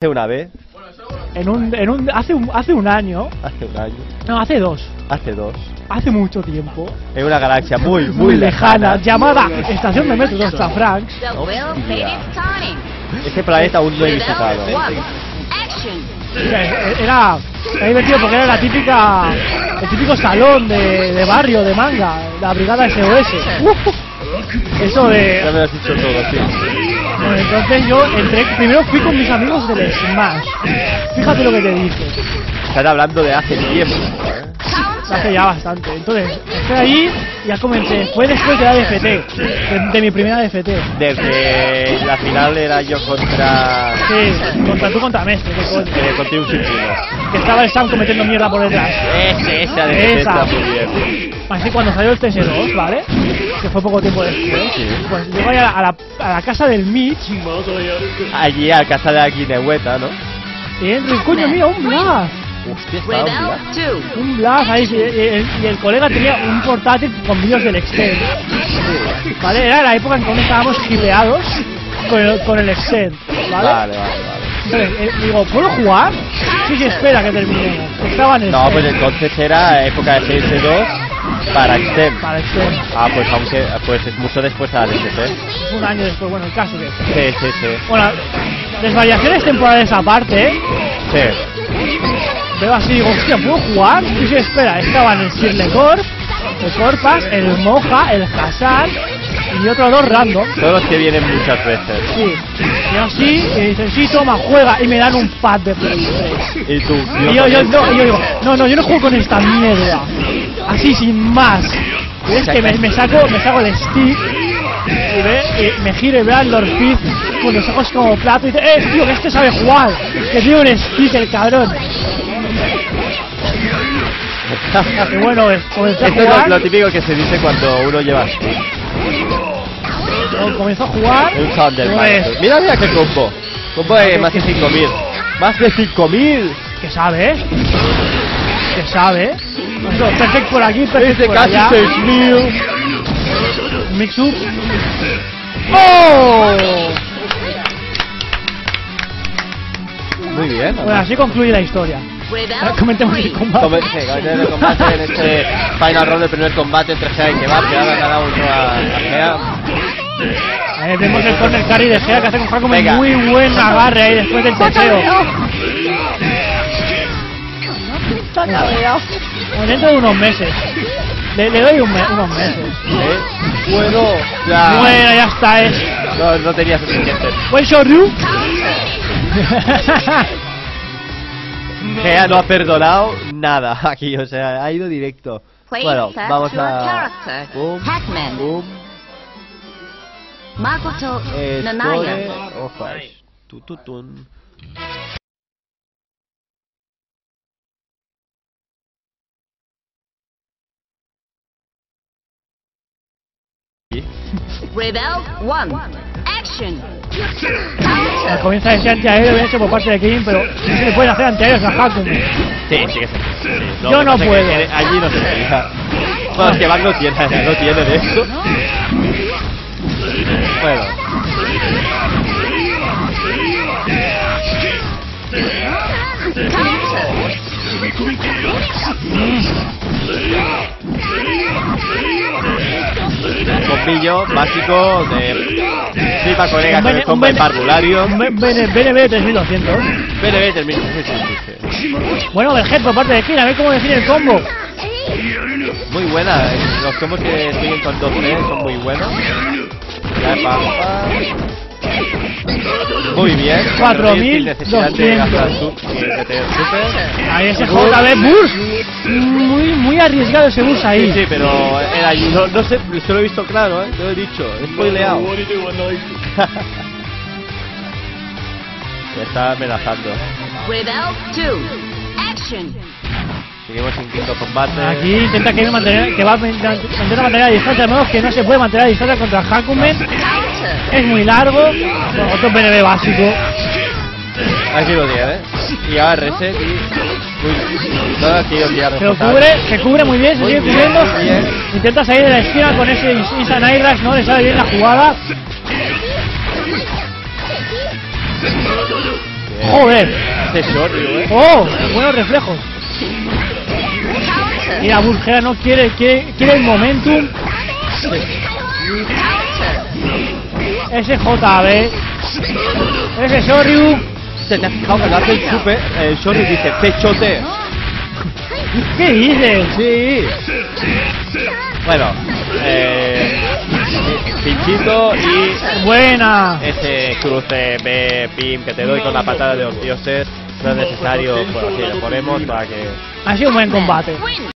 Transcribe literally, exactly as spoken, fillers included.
Hace una vez. En un, en un, hace un, hace un año. Hace un año. No, hace dos. Hace dos. Hace mucho tiempo. En una galaxia muy, muy, muy lejana, lejana, llamada Estación de Metro Dos Franks. Ese planeta aún no he visitado. Era, era divertido porque era la típica, el típico salón de, de barrio de manga, la brigada S O S. Eso de. Ya me lo has dicho todo, tío. Bueno, entonces yo entré, primero fui con mis amigos del Smash. Fíjate lo que te dije. Están hablando de hace tiempo, ¿eh? Hace ya bastante. Entonces, estoy ahí y ya comencé. Fue después de la D F T, de, de mi primera D F T. Desde la final era yo contra. Sí, contra tú contra Mestre, que coño. Eh, contra un círculo. Que estaba el Sam cometiendo mierda por detrás. Ese, esa D F T está muy bien. Así cuando salió el T S dos, ¿vale? Que fue poco tiempo después. Sí. Pues llego ahí a la, a la, a la casa del Mitch. Allí a casa de la guinehueta, ¿no? Y entro y coño, mira, un Blast. Hostia, estaba un Blast. Un Blast ahí. Y, y, el, y el colega tenía un portátil con vídeos del Extend. ¿Vale? Era la época en que aún estábamos hipeados con el, con el Extend. ¿Vale? Vale, vale, vale. Entonces, eh, digo, ¿puedo jugar? Sí, sí, espera que terminemos. Estaba en el No, pues entonces era época de C S dos para Extend. Para Extend. Ah, pues aunque pues es mucho después de la D F T. Un año después, bueno, el caso que. Sí, sí, sí. Bueno, desvariaciones temporales aparte, ¿eh? Sí. Veo así, digo, hostia, ¿puedo jugar? Sí, sí, espera, estaban el Sirlecorp, el Corpas, el Moja, el Hassan y otros dos random. Todos los que vienen muchas veces. Sí. Y así, y dicen, sí, toma, juega, y me dan un pad de Play tres. Y tú, Y yo, yo, no, y yo digo, no, no, yo no juego con esta mierda. Así, sin más. Y es que me, me saco, me saco el stick y ve, y me giro y veo al Lord Fizz con los ojos como plato y dice, eh, tío, que este sabe jugar, que tiene un stick el cabrón. Y bueno, comencé a esto jugar. es lo, lo típico que se dice cuando uno lleva stick. Comenzó a jugar. Un Thunderbolt. Pues, mira, mira qué combo. Combo de más de cinco mil. Más de cinco mil. ¿Qué sabe? ¿Qué sabe? Eso, perfecto por aquí, perfecto Este por casi allá. seis mil. Mix up. ¡Oh! Muy bien. Bueno, así concluye la historia. Ahora comentemos el combate. Come- sí, comentemos el combate en este final round del primer combate entre Gea y Kebab, que ahora ha ganado uno a, a Gea. Ahí vemos el corner carry de Gea que hace con como Venga. muy buen agarre ahí después del teteo. Bueno, dentro de unos meses. Le, le doy un me unos meses. ¿Eh? Bueno, ya. Bueno, ya está, es. No, no tenía suficiente. Buen Shoryu. Gea no ha perdonado nada aquí, o sea, ha ido directo. Bueno, vamos a. Boom, boom. Makoto Eh, Nanaya. Score, ojos. Tututun. Rebel one. Action. Comienza a decir antiaéreo bien hecho por parte de Kim, pero no se le pueden hacer antiaéreos a Hakume. Sí, sí que se sí, Yo lo que no pasa es puedo. que allí no se podía. Bueno, es que Bang no tiene, no tiene de esto. Bueno. Bombillo básico de Flipa colega con el combo de parvulario. B N B tres mil doscientos. B N B termina. Sí, sí, sí. Bueno, el head por parte de Kim, a ver cómo define el combo. Muy buena, eh. Los combos que siguen con dos C son muy buenos. Ya, pa, pa. Muy bien. cuatro mil Sin necesidad de gastar doscientos. su- de meter super. Ahí ese J B Burst. Muy, muy arriesgado ese Burst ahí. Sí, sí, pero era allí. No, no sé, se lo he visto claro, ¿eh? Te lo he dicho. He spoileado. Me está amenazando. Rebel two. Action. Seguimos en quinto combate. Aquí intenta que mantener, que va a mantener mantener la distancia, de modo que no se puede mantener la distancia contra Hakumen. Es muy largo. Bueno, otro B N B básico. Aquí lo tiene. Y ahora reset y. Uy, no ha querido tirar. Se lo cubre, se cubre muy bien, se Muy sigue bien, cubriendo. muy bien. Intenta salir de la esquina con ese Instant Air Rush, no le sale bien la jugada. Bien. Joder. Ese Shoryu, eh. Oh, buenos reflejos. Mira, Burgea no quiere, quiere, quiere el momentum. Ese J B. Ese Shoryu. Se te ha fijado que lo hace el super. El Shoryu dice pechote. ¿Qué dices? Sí. Bueno, eh. Pinchito y. Buena. Ese cruce B, pim, que te doy con la patada de los dioses. No es necesario, pues así lo ponemos para que. Ha sido un buen combate. Win.